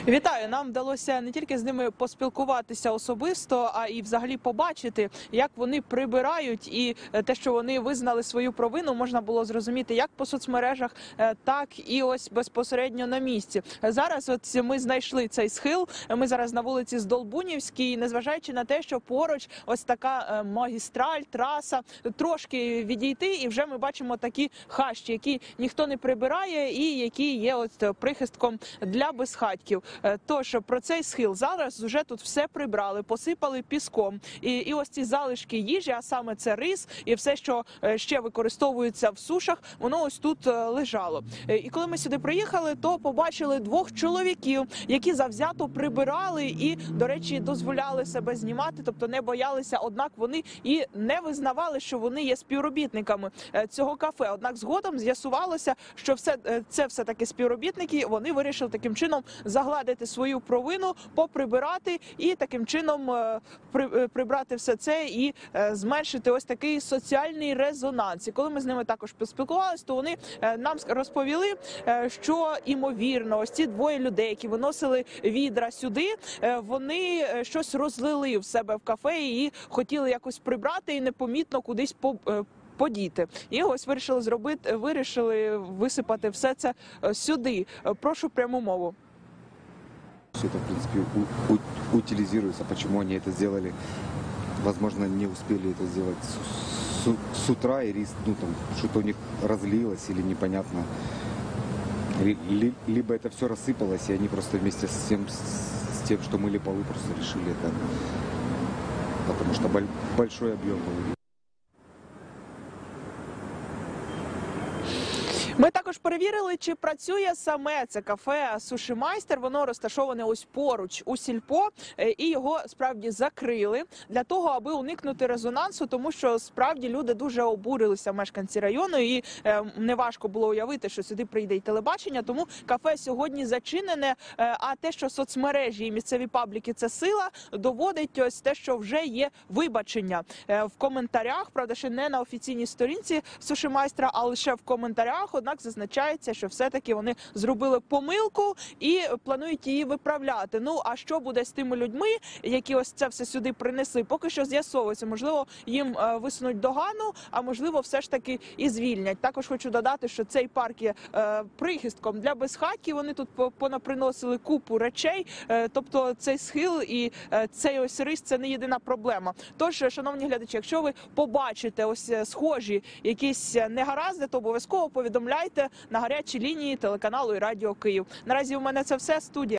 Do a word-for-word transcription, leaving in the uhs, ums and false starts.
Вітаю! Нам вдалося не тільки з ними поспілкуватися особисто, а і взагалі побачити, як вони прибирають, і те, що вони визнали свою провину, можна було зрозуміти як по соцмережах, так і ось безпосередньо на місці. Зараз от ми знайшли цей схил, ми зараз на вулиці Здолбунівській, незважаючи на те, що поруч ось така магістраль, траса, трошки відійти, і вже ми бачимо такі хащі, які ніхто не прибирає і які є от прихистком для безхатьків. Тож про цей схил зараз вже тут все прибрали, посипали піском. І, і ось ці залишки їжі, а саме це рис і все, що ще використовується в сушах, воно ось тут лежало. І коли ми сюди приїхали, то побачили двох чоловіків, які завзято прибирали і, до речі, дозволяли себе знімати, тобто не боялися, однак вони і не визнавали, що вони є співробітниками цього кафе. Однак згодом з'ясувалося, що все це все-таки співробітники, вони вирішили таким чином загладити свою провину, поприбирати і таким чином при, прибрати все це і зменшити ось такий соціальний резонанс. І коли ми з ними також поспілкувалися, то вони нам розповіли, що імовірно ось ці двоє людей, які виносили відра сюди, вони щось розлили в себе в кафе і хотіли якось прибрати і непомітно кудись по подіти. І ось вирішили зробити, вирішили висипати все це сюди. Прошу пряму мову. Все это, в принципе, у, у, утилизируется. Почему они это сделали? Возможно, не успели это сделать с, с, с утра, и рис, ну, там, что-то у них разлилось или непонятно. Либо это все рассыпалось, и они просто вместе с тем, с тем, что мыли полы, просто решили это. Потому что большой объем был. Ми також перевірили, чи працює саме це кафе «Суші-майстер». Воно розташоване ось поруч у сільпо, і його справді закрили для того, аби уникнути резонансу, тому що справді люди дуже обурилися, мешканці району, і неважко було уявити, що сюди прийде й телебачення, тому кафе сьогодні зачинене, а те, що соцмережі і місцеві пабліки – це сила, доводить ось те, що вже є вибачення в коментарях, правда, ще не на офіційній сторінці «Суші-майстра», а лише в коментарях. Однак зазначається, що все-таки вони зробили помилку і планують її виправляти. Ну, а що буде з тими людьми, які ось це все сюди принесли? Поки що з'ясовується. Можливо, їм висунуть догану, а можливо, все ж таки і звільнять. Також хочу додати, що цей парк є прихистком для безхатьків. Вони тут понаприносили купу речей. Тобто цей схил і цей ось рис – це не єдина проблема. Тож, шановні глядачі, якщо ви побачите ось схожі якісь негаразди, то обов'язково повідомляйте на гарячій лінії телеканалу і Радіо Київ. Наразі у мене це все. Студія.